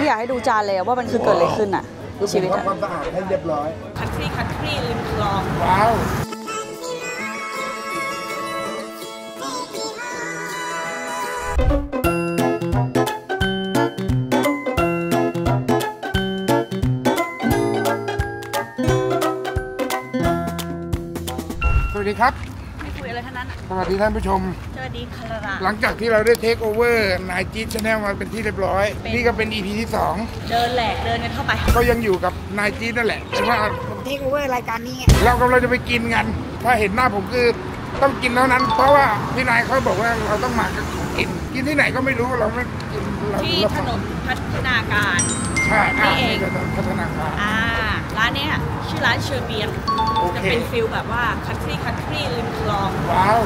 ไม่อยากให้ดูจานเลยว่ามันคือเกิดอะไรขึ้นอ่ะชีวิตอะความสะอาดให้เรียบร้อยคันทรีริมคลองว้าวสวัสดีครับไม่คุยอะไรทั้งนั้นสวัสดีท่านผู้ชมสวัสดีค่ะหลังจากที่เราได้เทคโอเวอร์นายจี๊ดชาแนลมาเป็นที่เรียบร้อยนี่ก็เป็น EP ที่2 เดินแหลกเดินกันเข้าไปก็ยังอยู่กับนายจี๊ดนั่นแหละแต่ว่าเทคโอเวอร์รายการนี้เรากำลังจะไปกินกันถ้าเห็นหน้าผมคือต้องกินเท่านั้นเพราะว่าพี่นายเขาบอกว่าเราต้องมากินที่ไหนก็ไม่รู้เราไม่กินที่ถนนพัฒนาการใช่นี่เองพัฒนาการร้านนี้ชื่อร้านเชอร์เบียงจะเป็นฟิลแบบว่าคันทรีริมคลองว้าว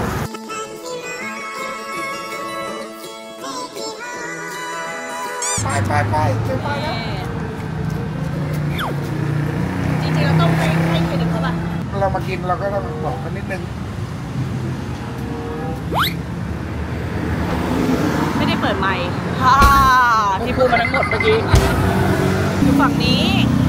ไปแล้วจริงๆเราต้องให้เครดิตเขาป่ะเรามากินเราก็ต้องบอกกันนิดนึงไม่ได้เปิดไมค์ที่พูดมาทั้งหมดเมื่อกี้อยู่ฝั่งนี้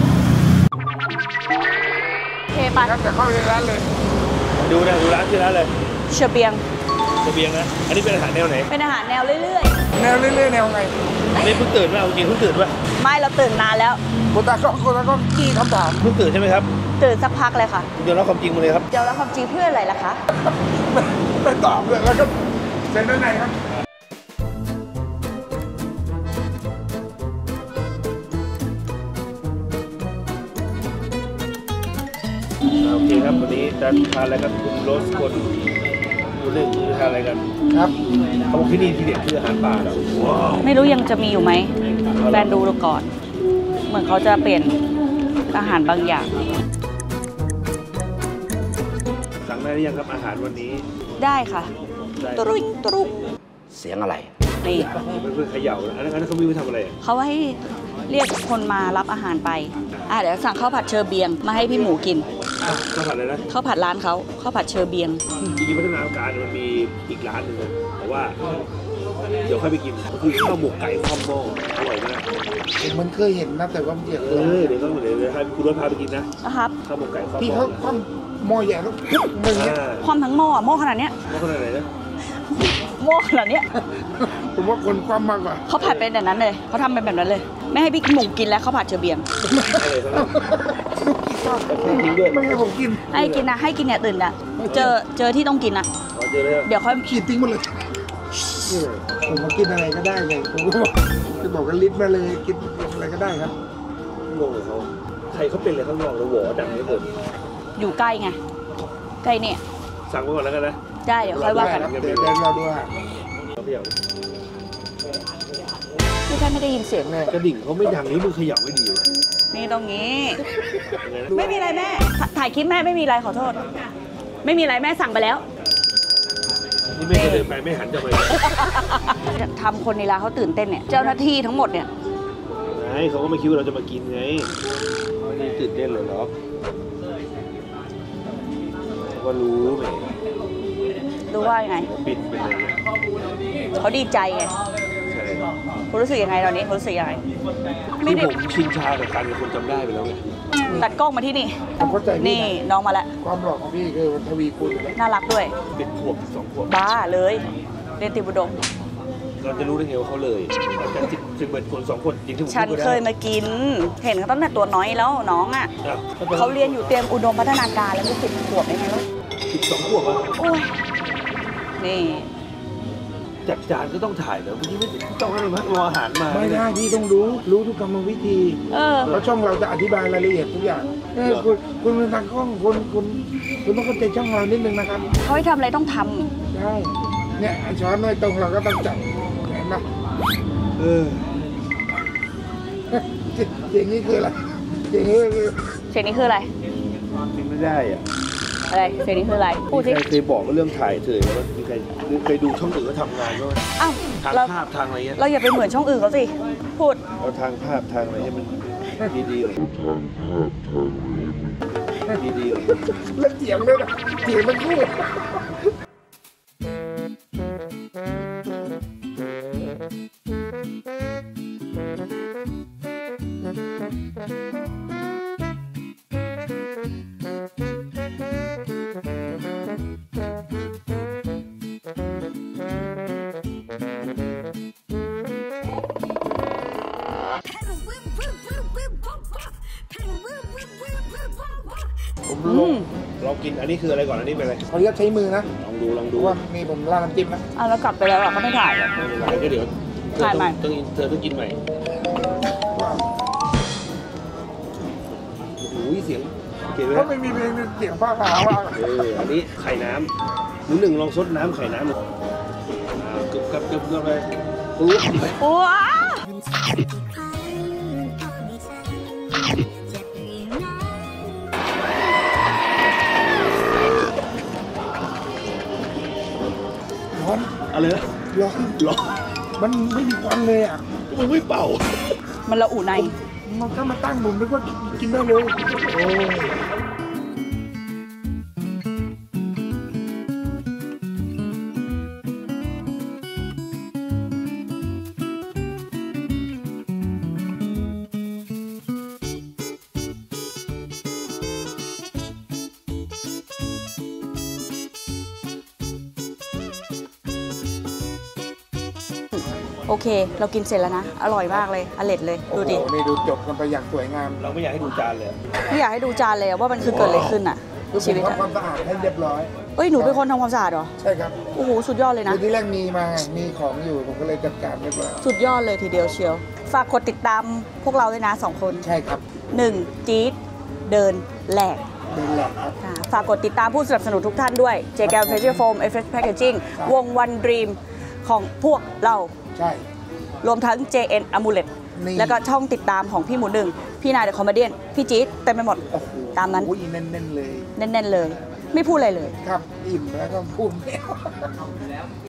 โอเคไปครับจะเข้าร้านเลยดูร้านชื่อร้านเลยเชอร์เบียงนะอันนี้เป็นอาหารแนวไหนเป็นอาหารแนวเรื่อยๆแนวไงนี่เพิ่งตื่นป่ะเพิ่งตื่นป่ะไม่เราตื่นนานแล้วคนตาก็ขี้คำถามเพิ่งตื่นใช่ไหมครับตื่นสักพักเลยค่ะเดี๋ยวเล่าความจริงมาเลยครับเดี๋ยวเล่าความจริงเพื่ออะไรล่ะคะไม่ตอบเลยแล้วก็เซ็นด้านในครับโอเคครับวันนี้จะทานอะไรกันคุณโรสคนดูเรื่องคือทานอะไรกันครับเขาบอกที่นี่ที่เด็ดคืออาหารป่าเหรอไม่รู้ยังจะมีอยู่ไหมแฟนดูก่อนเหมือนเขาจะเปลี่ยนอาหารบางอย่างสั่งได้หรือยังครับอาหารวันนี้ได้ค่ะตรุงเสียงอะไรนี่เพื่อนเขย่าอันนั้นเขาไม่รู้ทำอะไรเขาให้เรียกคนมารับอาหารไปเดี๋ยวสั่งข้าวผัดเชอร์เบียงมาให้พี่หมูกินข้าวผัดอะไรนะข้าวผัดร้านเขาข้าวผัดเชอร์เบียงจริงๆพัฒนาการมันมีอีกร้านหนึ่งแต่ว่าเดี๋ยวค่อยไปกินคือข้าวหมกไก่คอมโบอร่อยมากมันเคยเห็นนะแต่ว่ามันเดี๋ยวให้คุณรถพาไปกินนะครับข้าวหมกไก่คอมโบที่เขาคว่ำหม้อใหญ่แล้วมึงเนี่ยคว่ำทั้งหม้อขนาดเนี้ยหม้อขนาดไหนนะหม้อขนาดเนี้ยผมว่าคนคว่ำมากกว่าเขาผัดเป็นแบบนั้นเลยเขาทำเป็นแบบนั้นเลยไม่ให้พี่หมูกินแล้วเขาผัดเชอร์เบียงไม่ให้ผมกินให้กินนะให้กินเนี่ยตื่นอ่ะเจอที่ต้องกินอ่ะเดี๋ยวค่อยขีดทิ้งมาเลยผมมากินอะไรก็ได้เลยผมก็บอกกันลิสต์มาเลยกินอะไรก็ได้ครับงงเลยเขาใครเขาเป็นอะไรข้างนอกแล้วหัวดังไม่หมดอยู่ใกล้ไงใกล้เนี่ยสั่งไปก่อนแล้วกันนะได้เดี๋ยวค่อยว่ากันเดี๋ยวเราดูฮะพี่แค่ไม่ได้ยินเสียงเลยกระดิ่งเขาไม่ดังนี้มือขยับไม่ดีนี่ตรงนี้ไม่มีอะไรแม่ถ่ายคลิปแม่ไม่มีอะไรขอโทษไม่มีอะไรแม่สั่งไปแล้วนี่ไม่เดินไปไม่หันจะไปทำคนในร้านเขาตื่นเต้นเนี่ยเจ้าหน้าที่ทั้งหมดเนี่ยไงเขาก็ไม่คิดว่าเราจะมากินไงนี่ตื่นเต้นเลยหรอว่ารู้ไหมรู้ว่ายังไงปิดเป็นไงเขาดีใจไงคุณรู้สึกยังไงตอนนี้คุณรู้สึกยังไงไม่ได้ผมชินชากับการเป็นคนจำได้ไปแล้วไงตัดกล้องมาที่นี่นี่น้องมาแล้วความหล่อของพี่คือทวีคูณน่ารักด้วยเป็นขวบ2 ขวบบ้าเลยเรียนติบุดมเราจะรู้ได้ไงว่าเขาเลยแต่10 เป็นคน2 คนจริงที่ผมฉันเคยมากินเห็นเขาตั้งแต่ตัวน้อยแล้วน้องอ่ะเขาเรียนอยู่เตรียมอุดมพัฒนาการแล้วก็10 ขวบได้ไงลูก 12 ขวบอ่ะโอ้ยนี่จัดจานก็ต้องถ่ายแล้วพี่ไม่ต้องอะไรมารออาหารมาไม่ได้พี่ต้องรู้ทุกกรรมวิธีเพราะช่องเราจะอธิบายรายละเอียดทุกอย่างคุณเป็นทางกล้องคุณต้องเข้าใจช่องเรานิดนึงนะครับเขาให้ทำอะไรต้องทำใช่เนี่ยช้อนน้อยตรงเราก็ต้องจับเห็นไหมเสียงนี้คืออะไรเสียงนี้คืออะไรไม่ได้อ่ะอะไรเสียงนี้คืออะไรพูดสิเคยบอกว่าเรื่องถ่ายเฉยว่ามีใครเคยดูช่องอื่นก็ทำงานก็ทางภาพทางอะไรเงี้ยเราอย่าไปเหมือนช่องอื่นเขาสิพูดเราทางภาพทางอะไรให้มันดีๆเลยดีๆแล้วเสียงด้วยนะเสียงมันพูดเรากินอันนี้คืออะไรก่อนอันนี้เป็นอะไรขออนุญาตใช้มือนะลองเพดูราะว่านี่ผมราดน้ำจิ้มนะแล้วกลับไปแล้วอ่ะเขาไม่ถ่ายเลยไม่เป็นไรก็เดี๋ยวถ่ายใหม่เธอต้องกินใหม่โอ้ยเสียงเก๋ไหมก็ไม่มีเพลงเสียงผ้าขาวอ่ะอันนี้ไข่น้ำหนึ่งลองซดน้ำไข่น้ำเลยกึบไปปุ๊บว้าร้อนอะไรนะร้อนร้อนมันไม่มีควันเลยอ่ะมันไม่เป่ามันระอุในมันถ้ามาตั้งผมนึกว่ากินได้เลยโอ้โอเค เรากินเสร็จแล้วนะ อร่อยมากเลยอร่อยเลย ดูดิโหนี่ดูจบกันไปอย่างสวยงามเราไม่อยากให้ดูจานเลยไม่อยากให้ดูจานเลยอะว่ามันคือเกิดอะไรขึ้นอ่ะคือผชีมวิตอะทำความสะอาดให้เรียบร้อยเอ้ย หนูเป็นคนทำความสะอาดเหรอใช่ครับโอ้โห สุดยอดเลยนะคือที่แรกมีมา มีของอยู่ผมก็เลยจัดการเรียบร้อยสุดยอดเลยทีเดียวเชียว ฝากกดติดตามพวกเราด้วยนะ2 คนใช่ครับ 1จี๊ดเดินแหลกดูแลครับค่ะฝากกดติดตามผู้สนับสนุนทุกท่านด้วย j g a l Facial Foam FS Packaging วง One Dream ของพวกเราใช่รวมทั้ง JN Amulet นี่แล้วก็ช่องติดตามของพี่หมูหนึ่ง พี่นายเดอะคอมเมดี้พี่จี๊ดเต็มไปหมดโอ้โหตามนั้นโอ้ยแน่นๆเลยแน่นๆเลย ไม่พูดอะไรเลยครับ อิ่มแล้วก็พูดไม่ออก